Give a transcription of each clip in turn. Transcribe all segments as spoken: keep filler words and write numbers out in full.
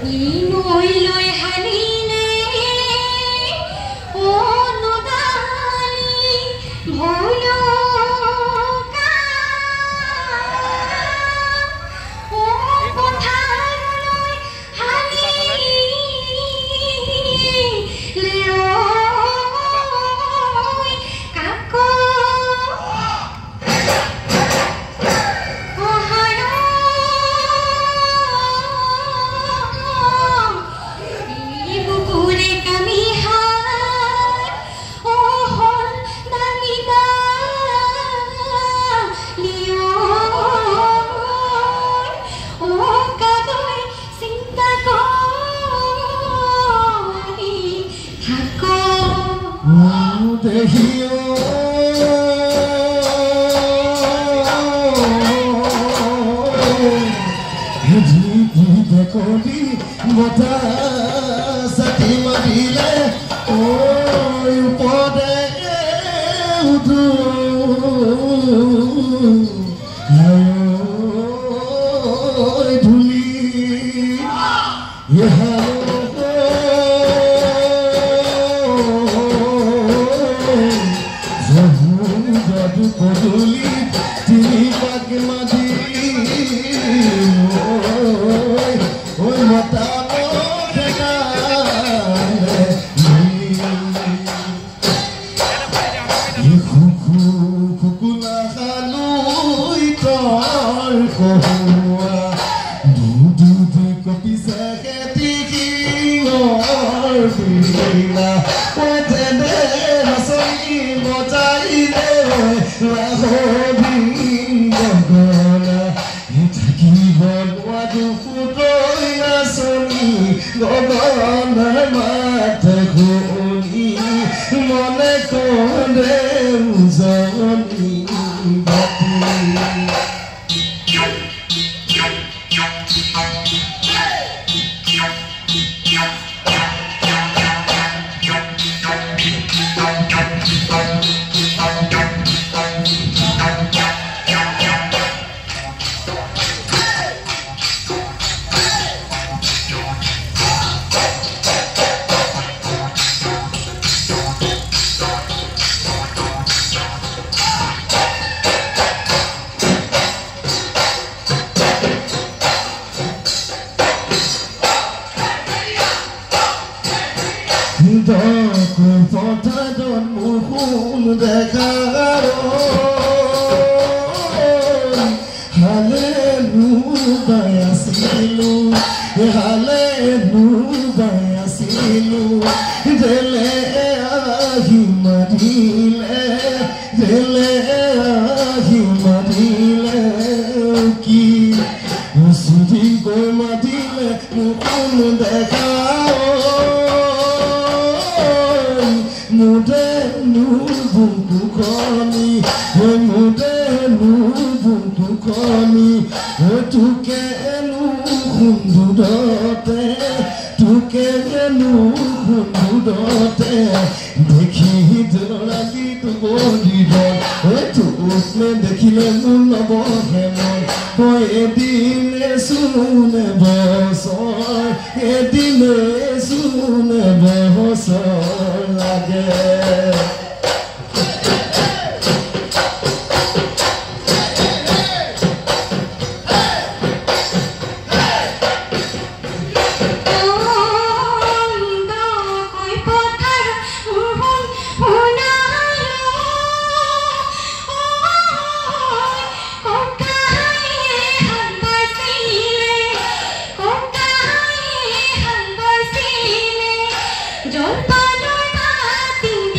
Jol pa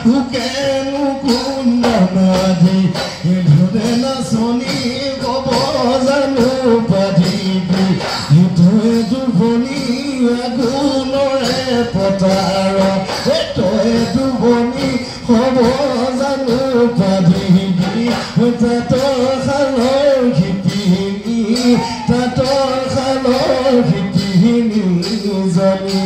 বুকে মুকুন্দ মাঝি ধরে না শনি কব জানো পাধিবি তই দুবনি আগুনৰে পতাৰ তই দুবনি হব জানো পাধিবি তাতৰ খালৰ শিপিনী তাতৰ খালৰ শিপিনী জনী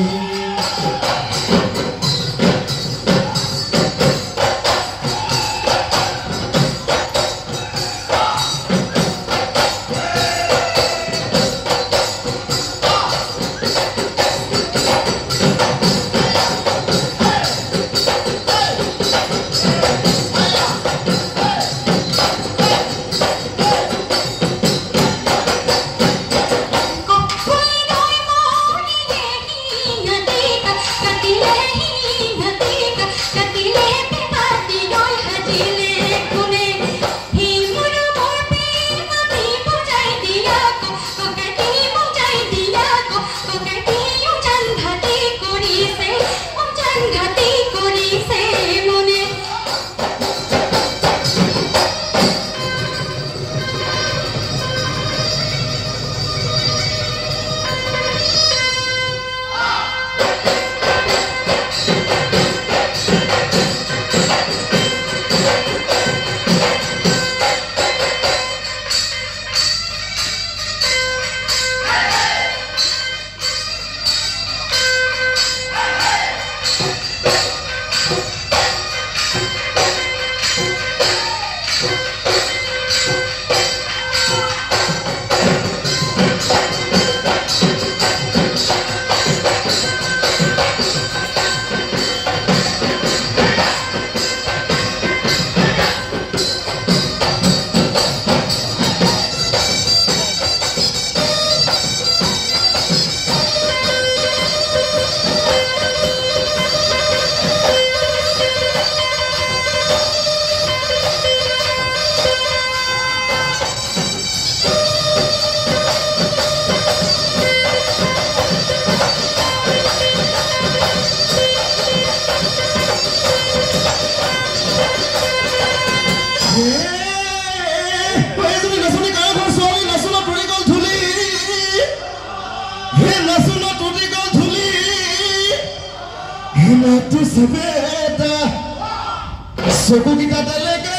Soku kita telega,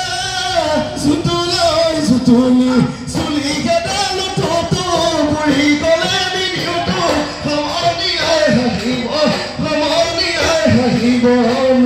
sutuloi sutuli, suli kita lututu, buli kole minutu, hamoni ay haribo, hamoni ay haribo.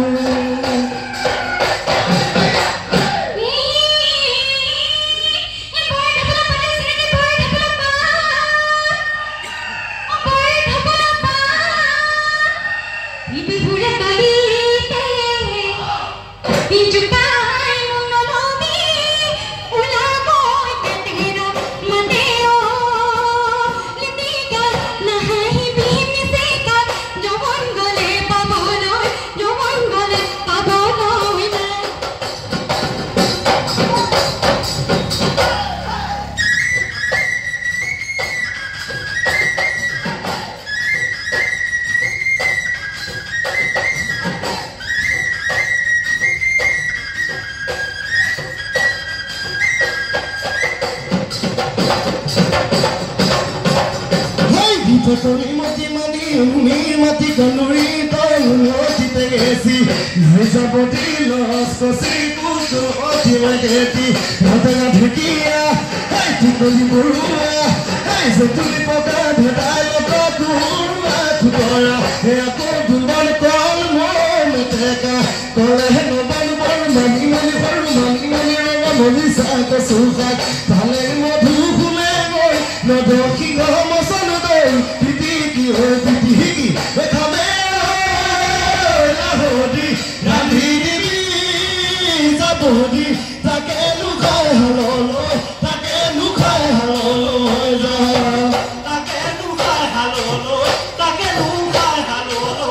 Tori mati mani umi mati kanuri toy moti tegesi naisa boti los kosi kuto oti mageti natanga dhikia hey tikoli burua hey setuli poka dhadai poka kurua kutora hey ako dulban kol mon teka kole no ban ban mani mani haru mani mani raga mani sa ka suha tale modhu khule goi no dokhi go mosan doi Oh, Titi Hiki, the Camero, La Hodi, Nandini, Zabodi, Takelukai Halolo, Takelukai Halolo, Takelukai Halolo, Takelukai Halolo,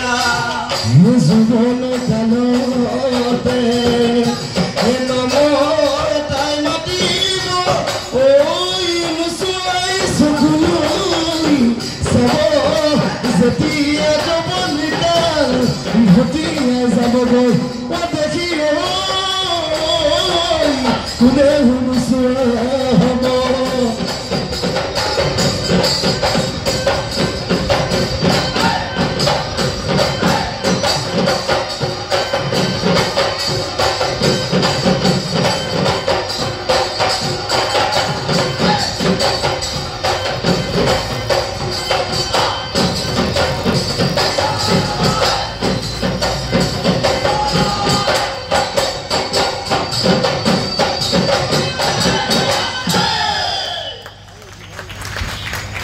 Musugono Talote, and no more time of Dino, oh, Musuai Sukulu. Zatia Jabonita, Zatia Zabogo, কোনে হুনুচুৰা হ'ব Thank you.